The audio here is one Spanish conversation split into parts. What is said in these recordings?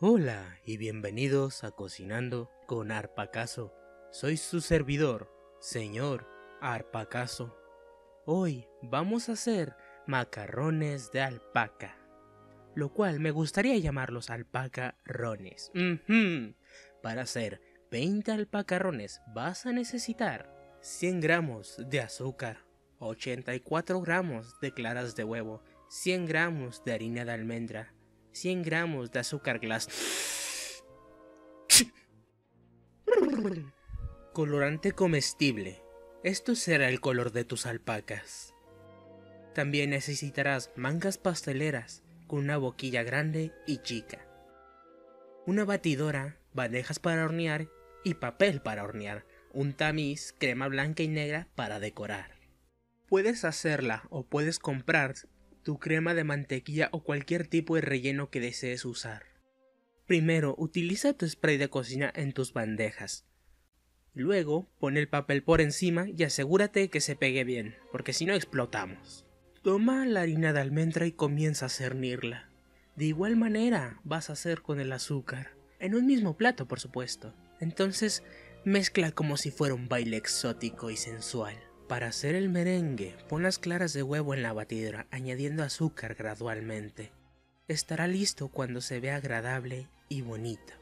Hola y bienvenidos a Cocinando con Arpacaso. Soy su servidor, señor Arpacaso. Hoy vamos a hacer macarrones de alpaca, lo cual me gustaría llamarlos alpacarrones. Para hacer 20 alpacarrones vas a necesitar 100 gramos de azúcar, 84 gramos de claras de huevo, 100 gramos de harina de almendra, 100 gramos de azúcar glass, colorante comestible. Esto será el color de tus alpacas. También necesitarás mangas pasteleras con una boquilla grande y chica, una batidora, bandejas para hornear y papel para hornear, un tamiz, crema blanca y negra para decorar. Puedes hacerla o puedes comprar tu crema de mantequilla o cualquier tipo de relleno que desees usar. Primero, utiliza tu spray de cocina en tus bandejas. Luego, pon el papel por encima y asegúrate que se pegue bien, porque si no explotamos. Toma la harina de almendra y comienza a cernirla. De igual manera vas a hacer con el azúcar, en un mismo plato por supuesto. Entonces, mezcla como si fuera un baile exótico y sensual. Para hacer el merengue, pon las claras de huevo en la batidora, añadiendo azúcar gradualmente. Estará listo cuando se vea agradable y bonito.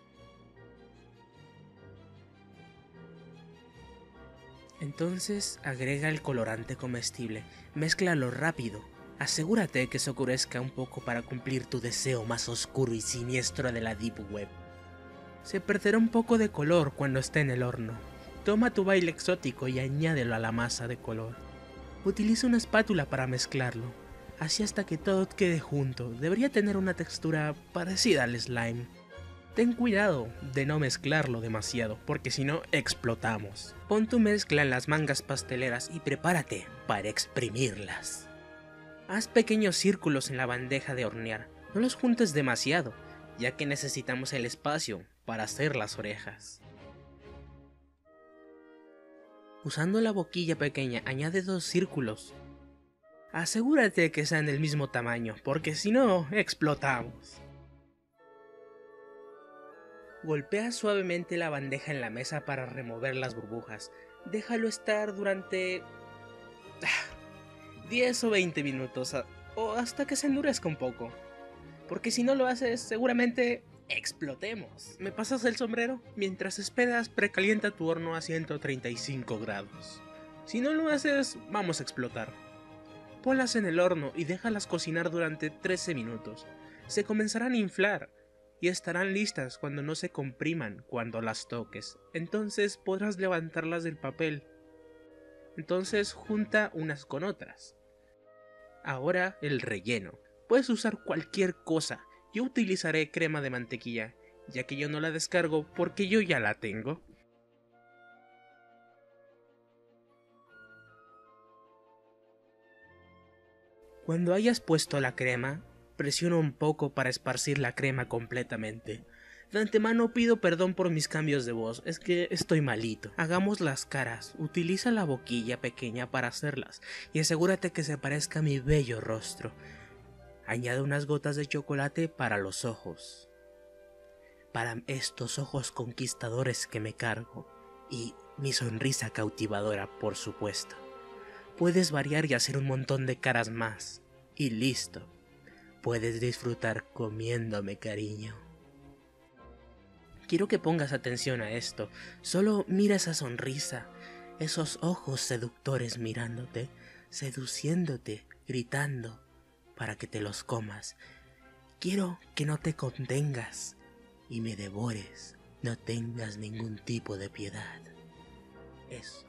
Entonces agrega el colorante comestible, mézclalo rápido. Asegúrate que se oscurezca un poco para cumplir tu deseo más oscuro y siniestro de la Deep Web. Se perderá un poco de color cuando esté en el horno. Toma tu baile exótico y añádelo a la masa de color. Utiliza una espátula para mezclarlo, así hasta que todo quede junto. Debería tener una textura parecida al slime. Ten cuidado de no mezclarlo demasiado, porque si no explotamos. Pon tu mezcla en las mangas pasteleras y prepárate para exprimirlas. Haz pequeños círculos en la bandeja de hornear, no los juntes demasiado, ya que necesitamos el espacio para hacer las orejas. Usando la boquilla pequeña, añade 2 círculos. Asegúrate que sean del mismo tamaño, porque si no, explotamos. Golpea suavemente la bandeja en la mesa para remover las burbujas. Déjalo estar durante 10 o 20 minutos, o hasta que se endurezca un poco. Porque si no lo haces, seguramente explotemos. ¿Me pasas el sombrero? Mientras esperas, precalienta tu horno a 135 grados. Si no lo haces, vamos a explotar. Ponlas en el horno y déjalas cocinar durante 13 minutos. Se comenzarán a inflar y estarán listas cuando no se compriman cuando las toques. Entonces podrás levantarlas del papel. Entonces junta unas con otras. Ahora el relleno. Puedes usar cualquier cosa. Yo utilizaré crema de mantequilla, ya que yo no la descargo porque yo ya la tengo. Cuando hayas puesto la crema, presiona un poco para esparcir la crema completamente. De antemano pido perdón por mis cambios de voz, es que estoy malito. Hagamos las caras, utiliza la boquilla pequeña para hacerlas y asegúrate que se parezca a mi bello rostro. Añade unas gotas de chocolate para los ojos, para estos ojos conquistadores que me cargo, y mi sonrisa cautivadora, por supuesto. Puedes variar y hacer un montón de caras más, y listo. Puedes disfrutar comiéndome, cariño. Quiero que pongas atención a esto. Solo mira esa sonrisa, esos ojos seductores mirándote, seduciéndote, gritando para que te los comas. Quiero que no te contengas y me devores. No tengas ningún tipo de piedad. Eso.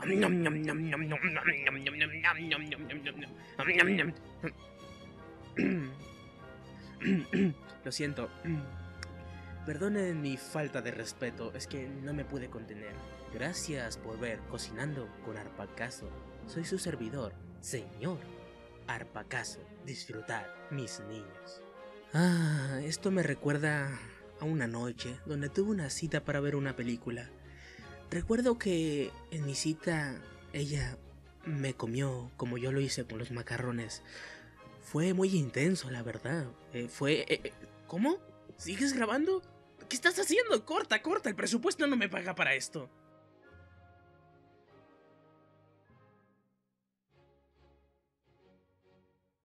Lo siento. Perdonen mi falta de respeto, es que no me pude contener. Gracias por ver Cocinando con Arpacaso. Soy su servidor, señor Arpacaso. Disfrutad, mis niños. Esto me recuerda a una noche donde tuve una cita para ver una película. Recuerdo que en mi cita ella me comió como yo lo hice con los macarrones. Fue muy intenso, la verdad. ¿Cómo? ¿Sigues grabando? ¿Qué estás haciendo? Corta, corta, el presupuesto no me paga para esto.